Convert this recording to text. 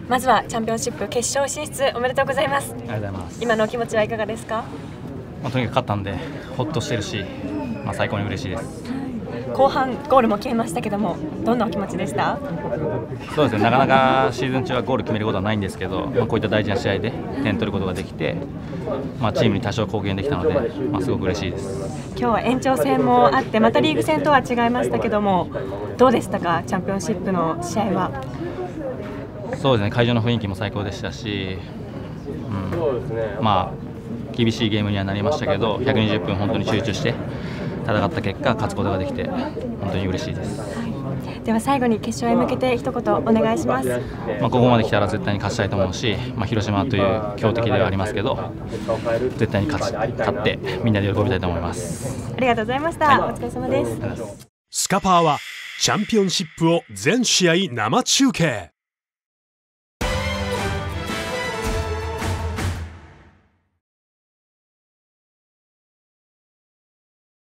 まずはチャンピオンシップ決勝進出おめでとうございます。 ありがとうございます。 今のお気持ちはいかがですか？ とにかく勝ったんでほっとしてるし、最高に嬉しいです。 後半ゴールも決めましたけども、どんなお気持ちでした？ そうですね、なかなかシーズン中はゴール決めることはないんですけど、こういった大事な試合で点取ることができて、チームに多少貢献できたので、すごく嬉しいです。 今日は延長戦もあって、またリーグ戦とは違いましたけども、どうでしたか、チャンピオンシップの試合は？ そうですね、会場の雰囲気も最高でしたし、厳しいゲームにはなりましたけど、120分本当に集中して戦った結果、勝つことができて本当に嬉しいです。 では最後に決勝へ向けて一言お願いします。 ここまで来たら絶対に勝ちたいと思うし、広島という強敵ではありますけど、絶対に勝ってみんなで喜びたいと思います。 ありがとうございました。お疲れ様です。 スカパーはチャンピオンシップを全試合生中継。